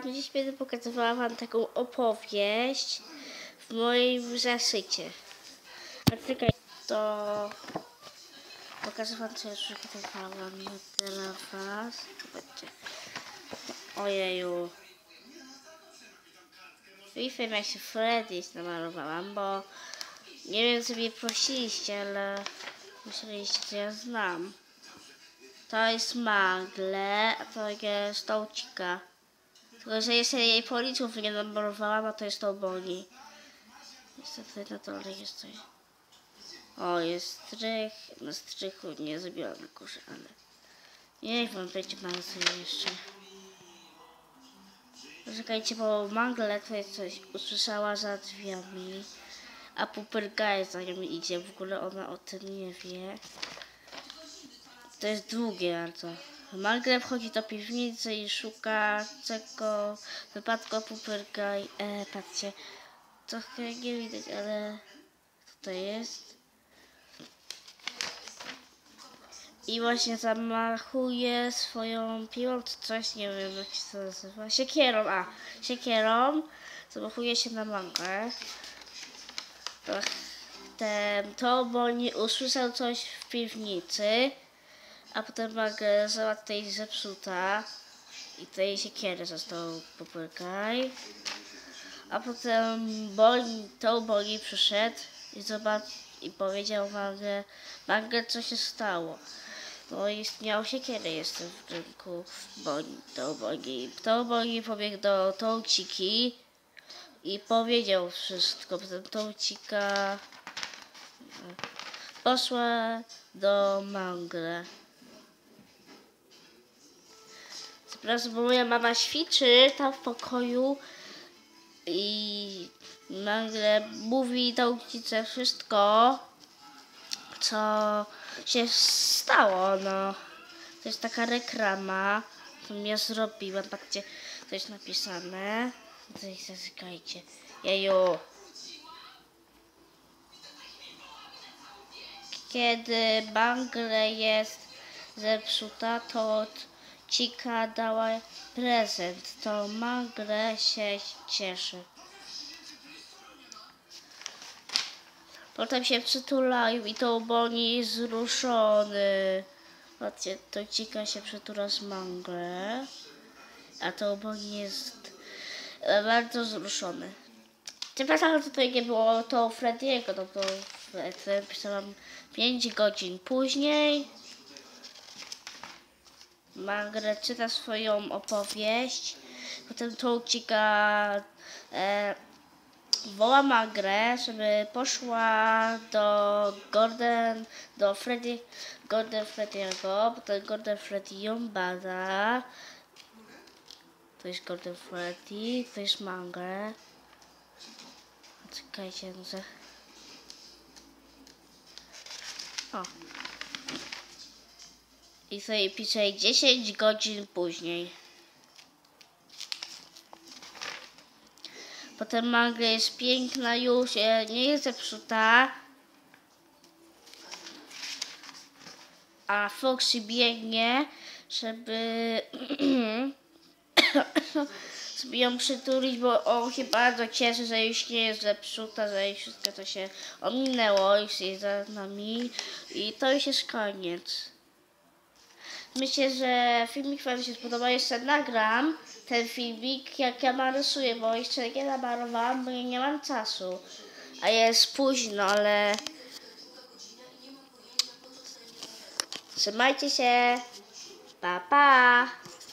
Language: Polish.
dziś będę pokazywała wam taką opowieść w moim zeszycie. A czekaj, to pokażę wam, co już przygotowałam dla was. Zobaczcie. Ojeju. Wi-Fi jak się Freddy's namalowałam, bo nie wiem, co mnie prosiliście, ale myśleliście, co ja znam. To jest Magle, a to jest Toucika. Tylko, że jeszcze jej policzków nie namalowałam, a to jest to Bonnie. Niestety na dole jest coś. O, jest strych. Na strychu nie zrobiłam na górze, ale niech wam będzie maluje jeszcze. Czekajcie, bo Mangle tutaj coś usłyszała za drzwiami, a Pupelgaj za nią idzie. W ogóle ona o tym nie wie. To jest długie bardzo. Mangle wchodzi do piwnicy i szuka czego wypadku Pupelgaj. Patrzcie, trochę nie widać, ale co to jest? I właśnie zamachuje swoją piłą, czy coś, nie wiem jak się to nazywa. Siekierą. Zamachuje się na Manglę. To Bonnie usłyszał coś w piwnicy, a potem Mangle została tutaj zepsuta i tej siekiery został Pupelgaj. A potem Bonnie przyszedł i zobaczył i powiedział Mangle, co się stało. No istniał siekiery jestem w rynku Bonnie pobiegł do Touciki i powiedział wszystko. Potem Toucika poszła do Mangle. Przepraszam, bo moja mama ćwiczy tam w pokoju i Mangle mówi Toucice wszystko, co się stało, no. To jest taka reklama, to ja zrobiłam, patrzcie, to jest napisane. Tutaj zaczekajcie. Jeju. Kiedy Mangle jest zepsuta, to Toucika dała prezent, to Mangle się cieszy. Potem się przytulają i to Bonnie jest wzruszony. Patrzcie, Toucika się przytula z Mangle, a to Bonnie jest bardzo wzruszony. Przepraszam, że tutaj nie było to Freddy'ego, no to pisałam 5 godzin później. Mangle czyta swoją opowieść, potem Toucika woła Mangle, żeby poszła do Freddy'ego, potem Gordon Freddy ją bada. To jest Gordon Freddy, to jest Mangle. Czekajcie, o. I sobie pisze 10 godzin później. Potem Mangle jest piękna już, nie jest zepsuta. A Foxy biegnie, żeby sobie ją przytulić, bo on się bardzo cieszy, że już nie jest zepsuta, że już wszystko to się ominęło, już jest za nami i to już jest koniec. Myślę, że filmik wam się spodoba. Jeszcze nagram ten filmik, jak ja narysuję, bo jeszcze nie namalowałam, bo nie mam czasu. A jest późno, ale trzymajcie się. Pa, pa.